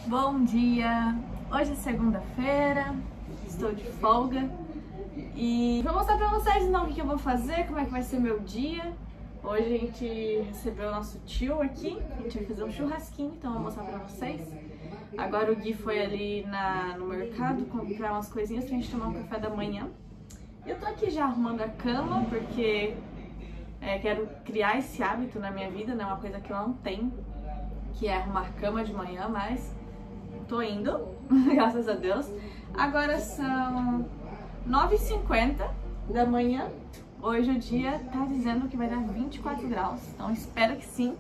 Bom dia! Hoje é segunda-feira, estou de folga e vou mostrar pra vocês então o que eu vou fazer, como é que vai ser meu dia. Hoje a gente recebeu o nosso tio aqui, a gente vai fazer um churrasquinho, então eu vou mostrar pra vocês. Agora o Gui foi ali no mercado comprar umas coisinhas pra gente tomar um café da manhã. Eu tô aqui já arrumando a cama porque quero criar esse hábito na minha vida, né? Uma coisa que eu não tenho, que é arrumar cama de manhã, mas tô indo, graças a Deus. Agora são 9h50 da manhã. Hoje o dia tá dizendo que vai dar 24 graus, então espero que sim.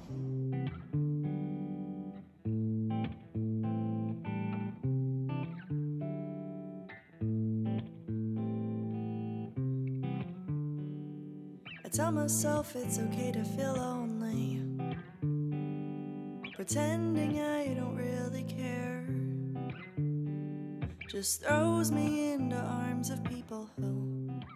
I tell myself it's okay to feel lonely, pretending I don't really care, just throws me into arms of people who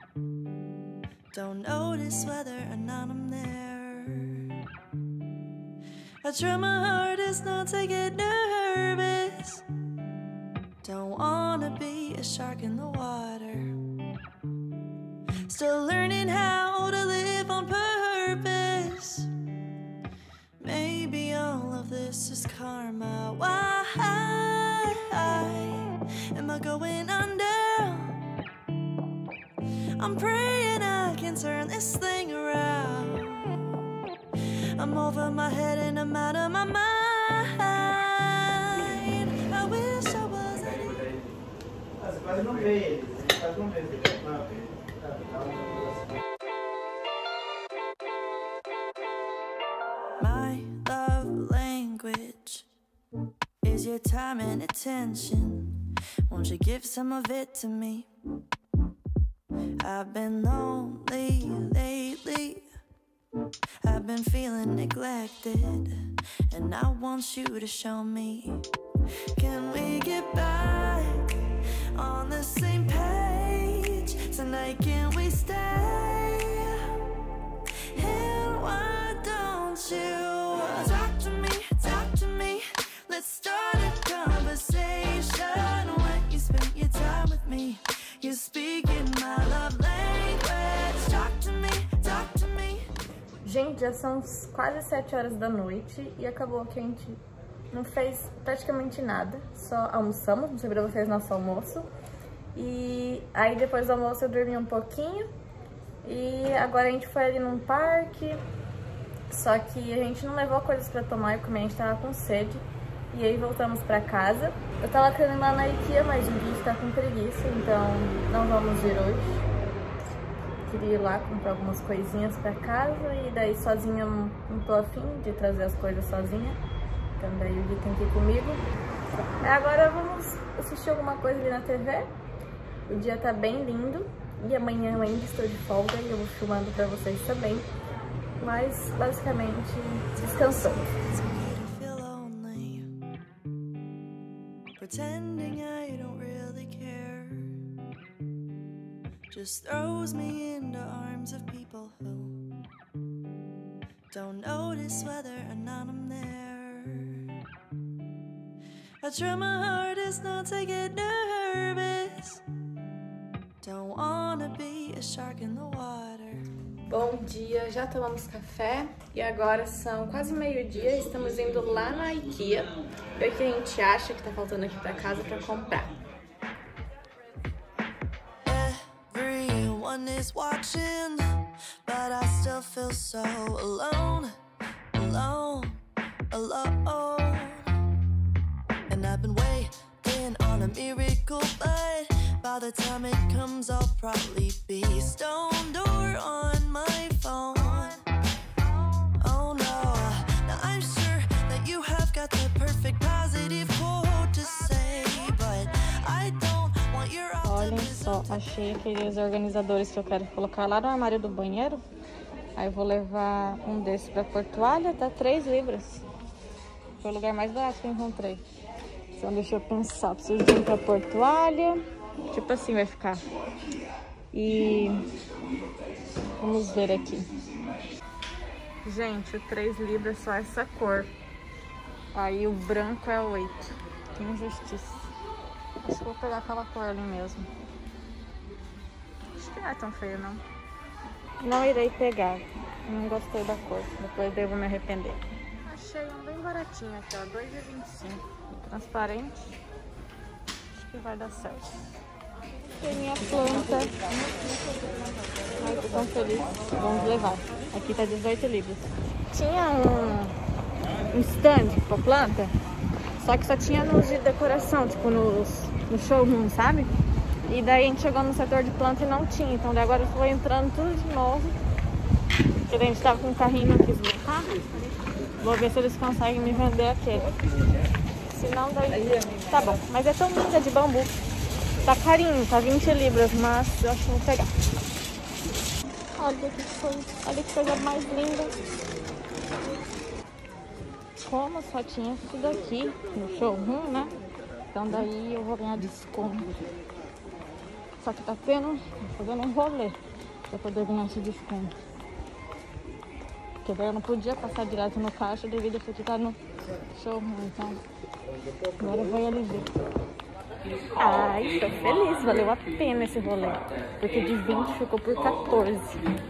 don't notice whether or not I'm there. I try my hardest not to get nervous, don't wanna be a shark in the water, still learning how to live on purpose. Maybe all of this is karma. Why am I going under? I'm praying I can turn this thing around. I'm over my head and I'm out of my mind. I wish I was Quase não vê ele, quase não vê ele. My love language is your time and attention. Won't you give some of it to me? I've been lonely lately, I've been feeling neglected, and I want you to show me. Can we get back on the same page tonight? Can we stay? And why don't you talk to me? Let's start a conversation. When you spend your time with me, you're speaking my love language. Talk to me, talk to me. Gente, já são quase 7 horas da noite e acabou que a gente não fez praticamente nada, só almoçamos, mostrei pra vocês nosso almoço. E aí depois do almoço eu dormi um pouquinho e agora a gente foi ali num parque, só que a gente não levou coisas pra tomar e comer, a gente tava com sede. E aí voltamos pra casa. Eu tava querendo ir lá na IKEA, mas o Gui tá com preguiça, então não vamos ir hoje. Queria ir lá comprar algumas coisinhas pra casa e daí sozinha não tô afim de trazer as coisas sozinha. Então daí o Gui tem que ir comigo. Agora vamos assistir alguma coisa ali na TV. O dia tá bem lindo e amanhã eu ainda estou de folga e eu vou filmando pra vocês também. Mas basicamente descansando. Pretending I don't really care, just throws me into arms of people who don't notice whether or not I'm there. I try my hardest not to get nervous, don't wanna be a shark in the water. Bom dia, já tomamos café e agora são quase meio-dia, estamos indo lá na IKEA ver o que a gente acha que tá faltando aqui pra casa pra comprar. Everyone is watching, but I still feel so alone, alone, alone. And I've been waiting on a miracle, but by the time it comes I'll probably be stoned or on my phone. Oh no, now I'm sure that you have got the perfect positive quote to say, but I don't want your Olhem só, achei aqueles organizadores que eu quero colocar lá no armário do banheiro. Aí eu vou levar um desses pra Portuália, tá 3 libras. Foi o lugar mais barato que eu encontrei. Então deixa eu pensar, preciso de um pra Portuália. Tipo assim vai ficar. E vamos ver aqui. Gente, o 3 libras só essa cor. Aí o branco é 8. Que injustiça. Acho que vou pegar aquela cor ali mesmo. Acho que não é tão feio, não. Não irei pegar. Não gostei da cor. Depois devo me arrepender. Achei um bem baratinho aqui, ó. R$2,25. Transparente. Acho que vai dar certo. Tem minha planta. Ai, tô tão feliz. Vamos levar. Aqui tá 18 libras. Tinha um stand com a planta, só que só tinha nos de decoração, tipo no showroom, sabe? E daí a gente chegou no setor de planta e não tinha. Então daí agora foi entrando tudo de novo. Porque daí a gente tava com um carrinho e não quis voltar. Vou ver se eles conseguem me vender aquele. Se não, daí tá bom. Mas é tão linda de bambu. Tá carinho, tá 20 libras, mas eu acho que vou pegar. Olha que coisa mais linda. Como só tinha isso daqui no showroom, né? Então daí eu vou ganhar desconto. Só que tá fazendo um rolê pra poder ganhar esse desconto. Porque daí eu não podia passar direto no caixa devido a que tá no showroom. Então agora eu vou ali ver. Ai, tô feliz, valeu a pena esse rolê. Porque de 20 ficou por 14.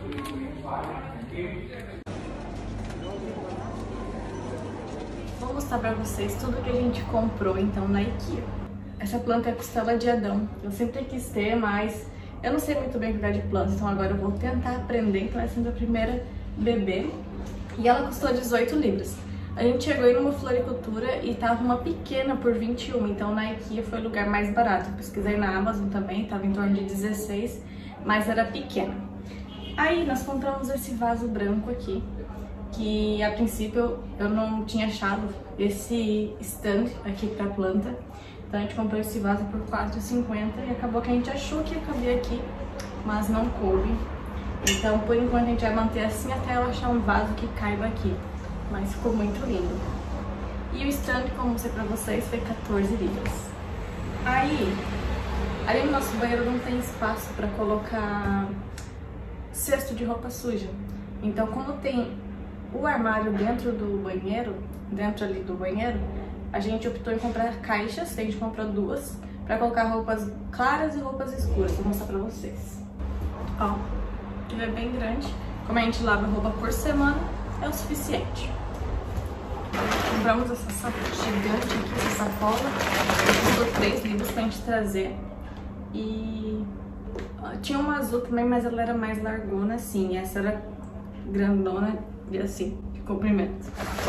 Vou mostrar pra vocês tudo que a gente comprou então na IKEA. Essa planta é costela de Adão. Eu sempre quis ter, mas eu não sei muito bem cuidar de plantas, então agora eu vou tentar aprender. Então essa é a primeira bebê. E ela custou 18 libras. A gente chegou aí numa floricultura e tava uma pequena por 21, então na IKEA foi o lugar mais barato. Eu pesquisei na Amazon também, tava em torno de 16, mas era pequena. Aí nós compramos esse vaso branco aqui, que a princípio eu não tinha achado esse stand aqui pra planta. Então a gente comprou esse vaso por R$4,50 e acabou que a gente achou que ia caber aqui, mas não coube. Então por enquanto a gente vai manter assim até eu achar um vaso que caiba aqui. Mas ficou muito lindo. E o stand, como eu mostrei pra vocês, foi 14 libras. Aí, ali no nosso banheiro não tem espaço pra colocar cesto de roupa suja. Então, como tem o armário dentro do banheiro, dentro ali do banheiro, a gente optou em comprar caixas, a gente comprou 2, pra colocar roupas claras e roupas escuras. Vou mostrar pra vocês. Ó, ele é bem grande. Como a gente lava roupa por semana, é o suficiente. Compramos essa gigante aqui, essa sacola. Custou 3 libras pra gente trazer. E tinha uma azul também, mas ela era mais largona assim. Essa era grandona e assim, de comprimento.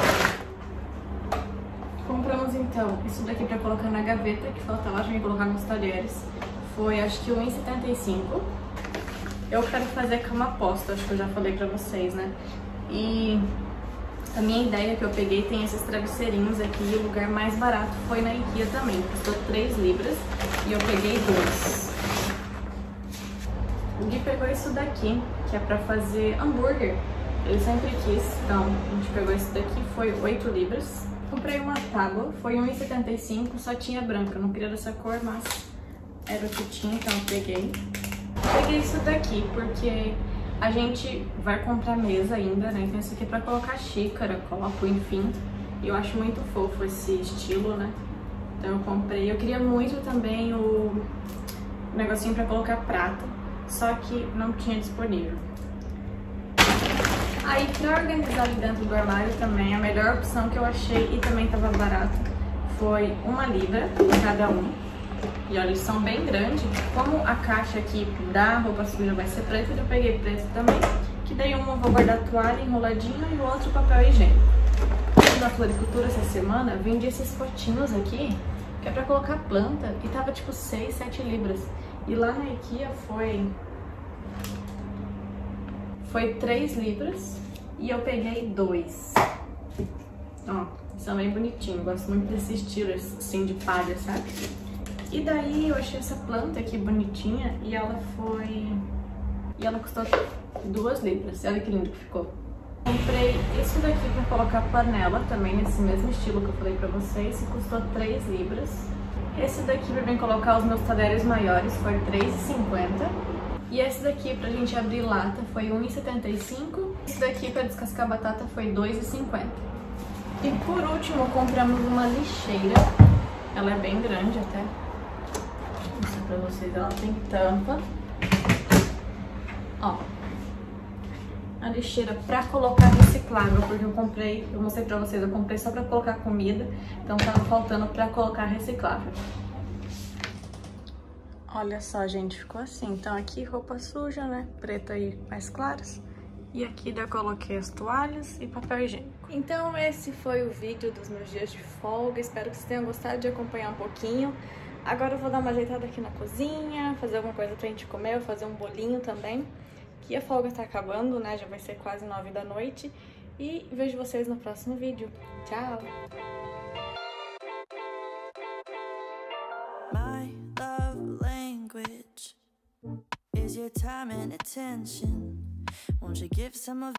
Compramos então isso daqui pra colocar na gaveta, que faltava pra mim colocar nos talheres. Foi acho que R$1,75. Eu quero fazer cama posta, acho que eu já falei pra vocês, né? E a minha ideia que eu peguei tem esses travesseirinhos aqui e o lugar mais barato foi na IKEA também. Custou 3 libras e eu peguei 2. O Gui pegou isso daqui, que é pra fazer hambúrguer. Ele sempre quis, então a gente pegou esse daqui, foi 8 libras. Comprei uma tábua, foi R$1,75, só tinha branca. Eu não queria dessa cor, mas era o que tinha, então eu peguei. Peguei isso daqui porque a gente vai comprar mesa ainda, né? Então isso aqui é pra colocar xícara, copo, enfim. E eu acho muito fofo esse estilo, né? Então eu comprei. Eu queria muito também o negocinho pra colocar prato, só que não tinha disponível. Aí pra organizar ali dentro do armário também, a melhor opção que eu achei e também tava barato foi 1 libra cada um. E olha, eles são bem grandes. Como a caixa aqui da roupa suja vai ser preta, eu peguei preto também. Que daí uma eu vou guardar a toalha enroladinho e o outro papel higiênico. Na floricultura essa semana, vendi esses potinhos aqui, que é pra colocar planta, e tava tipo 6, 7 libras. E lá na IKEA foi 3 libras e eu peguei 2. Ó, são bem bonitinhos, gosto muito desse estilo assim de palha, sabe? E daí eu achei essa planta aqui bonitinha e ela custou 2 libras. Olha que lindo que ficou. Comprei esse daqui pra colocar panela também, nesse mesmo estilo que eu falei pra vocês, e custou 3 libras. Esse daqui pra mim colocar os meus talheres maiores foi R$3,50. E esse daqui pra gente abrir lata foi R$1,75. Esse daqui pra descascar batata foi R$2,50. E por último compramos uma lixeira. Ela é bem grande até. Vou mostrar pra vocês, ela tem tampa. Ó. A lixeira pra colocar reciclável, porque eu mostrei pra vocês, eu comprei só pra colocar comida, então tava faltando pra colocar reciclável. Olha só, gente, ficou assim. Então aqui roupa suja, né, preta e mais claras. E aqui eu coloquei as toalhas e papel higiênico. Então esse foi o vídeo dos meus dias de folga, espero que vocês tenham gostado de acompanhar um pouquinho. Agora eu vou dar uma ajeitada aqui na cozinha, fazer alguma coisa pra gente comer, vou fazer um bolinho também. Que a folga tá acabando, né? Já vai ser quase 9 da noite. E vejo vocês no próximo vídeo. Tchau! My love language is your time and attention. Won't you give some of